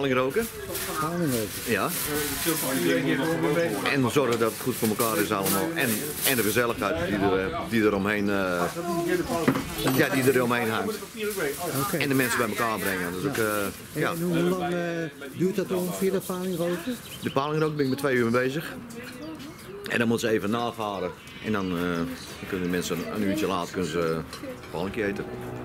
paling roken. Ja. En zorgen dat het goed voor elkaar is allemaal. En de gezelligheid die er omheen, die er omheen hangt. Okay. En de mensen bij elkaar brengen. Dus ook, ja. En hoe lang duurt dat ongeveer, dat palingroken? De palingroken ben ik met 2 uur mee bezig. En dan moeten ze even nagaren. En dan kunnen de mensen een uurtje later een palingje eten.